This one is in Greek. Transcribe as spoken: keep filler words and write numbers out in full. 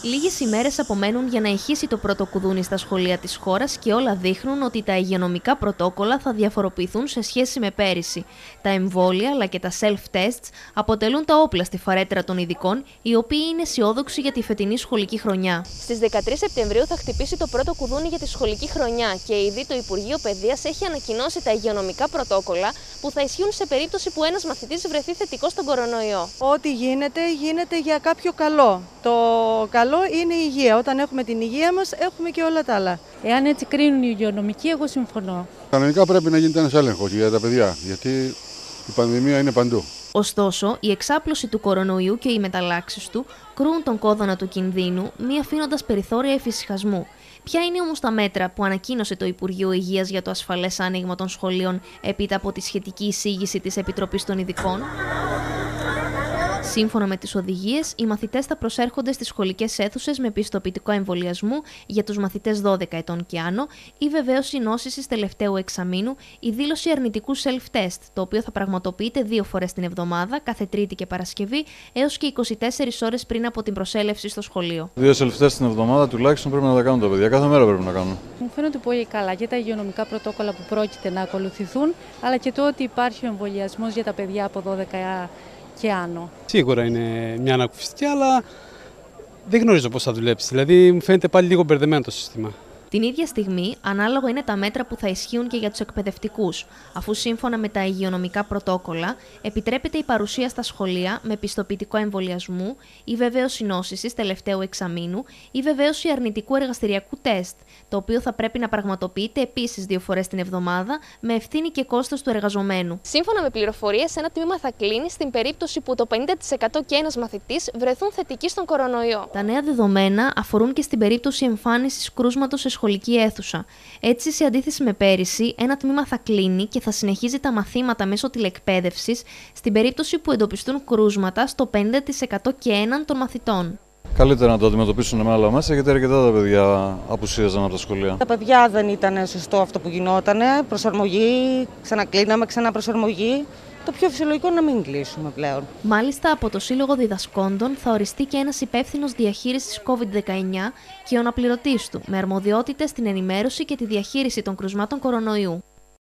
Λίγες ημέρες απομένουν για να ηχήσει το πρώτο κουδούνι στα σχολεία της χώρας και όλα δείχνουν ότι τα υγειονομικά πρωτόκολλα θα διαφοροποιηθούν σε σχέση με πέρυσι. Τα εμβόλια αλλά και τα self-tests αποτελούν τα όπλα στη φαρέτρα των ειδικών, οι οποίοι είναι αισιόδοξοι για τη φετινή σχολική χρονιά. Στις δεκατρείς Σεπτεμβρίου θα χτυπήσει το πρώτο κουδούνι για τη σχολική χρονιά και ήδη το Υπουργείο Παιδείας έχει ανακοινώσει τα υγειονομικά πρωτόκολλα που θα ισχύουν σε περίπτωση που ένας μαθητής βρεθεί θετικός στον κορονοϊό. Ό,τι γίνεται, γίνεται για κάποιο καλό. Το καλό είναι η υγεία. Όταν έχουμε την υγεία μας, έχουμε και όλα τα άλλα. Εάν έτσι κρίνουν οι υγειονομικοί, εγώ συμφωνώ. Κανονικά πρέπει να γίνεται ένας έλεγχος για τα παιδιά, γιατί η πανδημία είναι παντού. Ωστόσο, η εξάπλωση του κορονοϊού και οι μεταλλάξεις του κρούν τον κόδωνα του κινδύνου, μη αφήνοντας περιθώρια εφησυχασμού. Ποια είναι όμως τα μέτρα που ανακοίνωσε το Υπουργείο Υγείας για το ασφαλές άνοιγμα των σχολείων έπειτα από τη σχετική εισήγηση της Επιτροπής των Ειδικών? Σύμφωνα με τις οδηγίες, οι μαθητές θα προσέρχονται στις σχολικές αίθουσες με πιστοποιητικό εμβολιασμού για τους μαθητές δώδεκα ετών και άνω, η βεβαίωση νόσησης τελευταίου εξαμήνου, η δήλωση αρνητικού self-test, το οποίο θα πραγματοποιείται δύο φορές την εβδομάδα, κάθε Τρίτη και Παρασκευή, έως και είκοσι τέσσερις ώρες πριν από την προσέλευση στο σχολείο. Δύο self-test την εβδομάδα τουλάχιστον πρέπει να τα κάνουν τα παιδιά. Κάθε μέρα πρέπει να κάνουν. Μου φαίνονται πολύ καλά και τα υγειονομικά πρωτόκολλα που πρόκειται να ακολουθηθούν, αλλά και το ότι υπάρχει ο εμβολιασμός για τα παιδιά από δώδεκα και άνω. Σίγουρα είναι μια ανακουφιστική, αλλά δεν γνωρίζω πώς θα δουλέψει. Δηλαδή, μου φαίνεται πάλι λίγο μπερδεμένο το σύστημα. Την ίδια στιγμή, ανάλογα είναι τα μέτρα που θα ισχύουν και για τους εκπαιδευτικούς, αφού σύμφωνα με τα υγειονομικά πρωτόκολλα επιτρέπεται η παρουσία στα σχολεία με πιστοποιητικό εμβολιασμού, η βεβαίωση νόσησης τελευταίου εξαμήνου ή βεβαίωση αρνητικού εργαστηριακού τεστ, το οποίο θα πρέπει να πραγματοποιείται επίσης δύο φορές την εβδομάδα με ευθύνη και κόστος του εργαζομένου. Σύμφωνα με πληροφορίες, ένα τμήμα θα κλείνει στην περίπτωση που το πενήντα τοις εκατό και ένας μαθητής βρεθούν θετικοί στον κορονοϊό. Τα νέα δεδομένα αφορούν και στην περίπτωση εμφάνισης κρούσματος σε σχολική αίθουσα. Έτσι, σε αντίθεση με πέρυσι, ένα τμήμα θα κλείνει και θα συνεχίζει τα μαθήματα μέσω τηλεκπαίδευσης στην περίπτωση που εντοπιστούν κρούσματα στο πενήντα τοις εκατό και έναν των μαθητών. Καλύτερα να το αντιμετωπίσουν με άλλα μέσα, γιατί αρκετά τα παιδιά απουσίαζαν από τα σχολεία. Τα παιδιά δεν ήταν σωστό αυτό που γινότανε. Προσαρμογή, ξανακλίναμε, ξαναπροσαρμογή. Το πιο φυσιολογικό να μην κλείσουμε πλέον. Μάλιστα, από το Σύλλογο Διδασκόντων θα οριστεί και ένας υπεύθυνος διαχείρισης κόβιντ δεκαεννιά και ο αναπληρωτής του, με αρμοδιότητες στην ενημέρωση και τη διαχείριση των κρουσμάτων κορονοϊού.